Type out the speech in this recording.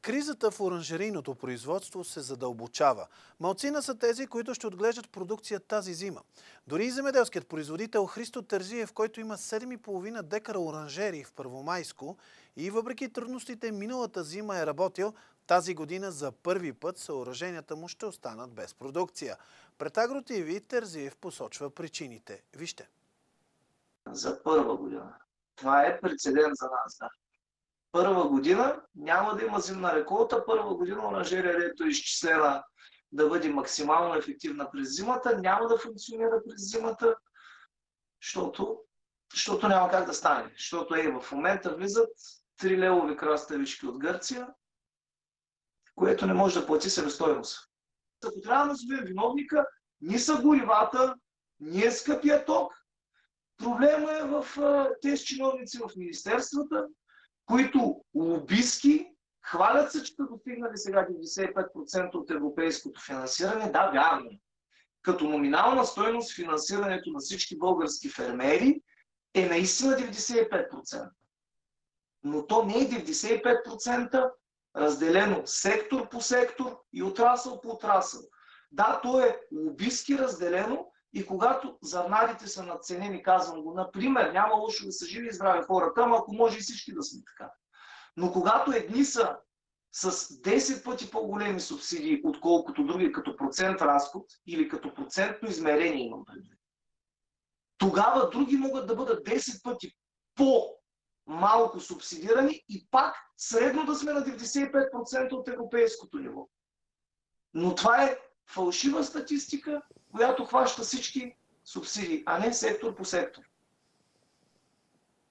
Кризата в оранжерийното производство се задълбочава. Малцина са тези, които ще отглеждат продукция тази зима. Дори и земеделският производител Христо Терзиев, който има 7,5 декара оранжерии в Първомайско и въпреки трудностите миналата зима е работил, тази година за първи път съоръженията му ще останат без продукция. Пред Агро ТВ Терзиев посочва причините. Вижте. За първа година. Това е прецедент за нас, да. Първа година няма да има зимна реколта, първа година оранжерията е изчислена да бъде максимално ефективна през зимата, няма да функционира през зимата, защото няма как да стане. Защото в момента влизат 3 левови краставички от Гърция, което не може да плати себестойност. Ако трябва да назовем виновника, ни са горивата, ни е скъпия ток. Проблема е в тези чиновници в министерствата, които лобистки хвалят се, че са достигнали сега 95% от европейското финансиране. Да, вярно. Като номинална стойност финансирането на всички български фермери е наистина 95%. Но то не е 95% разделено сектор по сектор и отрасъл по отрасъл. Да, то е лобистки разделено и когато зърнарите са надценени, казвам го, например, няма лошо да са живи и здрави хората, ама ако може и всички да сме така. Но когато едни са с 10 пъти по-големи субсидии, отколкото други като процент разход или като процентно измерение имам предвид, тогава други могат да бъдат 10 пъти по-малко субсидирани и пак средно да сме на 95% от европейското ниво. Но това е фалшива статистика, която хваща всички субсидии, а не сектор по сектор.